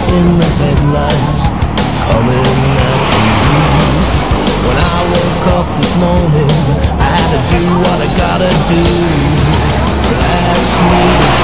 in the headlights coming after you. When I woke up this morning, I had to do what I gotta do. Last night